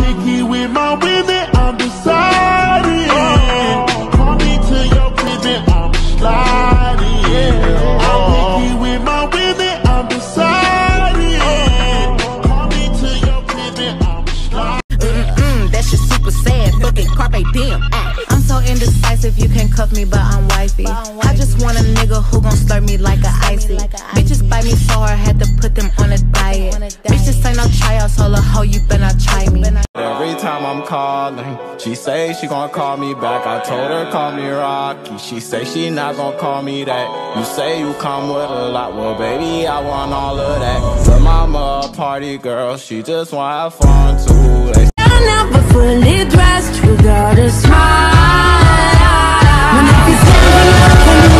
picky with my women, I'm deciding. Call me to your crib and I'm sliding. I'm picky with my women, I'm deciding. Call me to your crib and I'm sliding. That shit super sad, fucking carpe diem. I'm so indecisive, you can cuff me, but I'm wifey. I just want a nigga who gon' slurp me like a icy. Bitches bite me so hard, had to put them on a diet. Bitches ain't no tryouts, so a hoe, you better try me. Every time I'm calling, she say she gon' call me back. I told her call me Rocky, she say she not gon' call me that. You say you come with a lot, well baby I want all of that. Her mama a party girl, she just wanna have fun too. You're never fully dressed, you gotta smile. When if you stand up, can you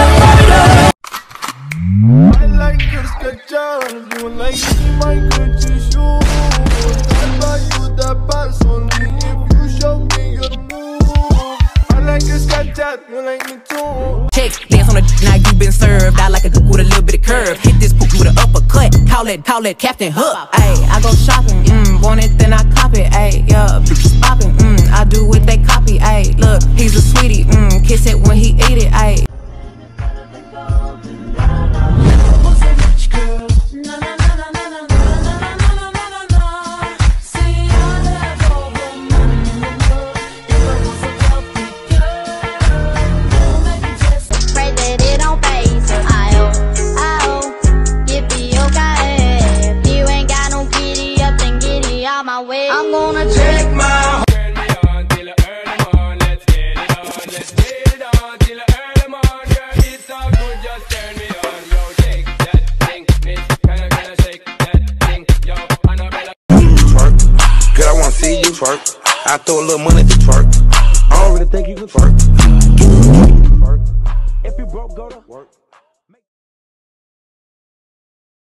I like your sketches, you like my Gucci shoes. I buy you the pass only if you show me your move. I like your sketches, you like me too. Check, dance on the now you been served. I like a dude with a little bit of curve. Hit this poop with an uppercut. Call it Captain Hook. Ayy, I go shopping, want it then I cop it. Ayy, yeah, bitches popping, I do what they copy. Ayy, look, he's a sweetie, kiss it when he eat it. Ayy. I'm gonna take my Turn me on till the early morning. Let's get it on. Let's get it on till the early morning. Girl, it's all good. Just turn me on. Yo, shake that thing, miss. Can I shake that thing? Yo, Annabella. Twerk. Girl, I wanna see you twerk. I throw a little money to twerk. I don't really think you can twerk. If you broke, go to work.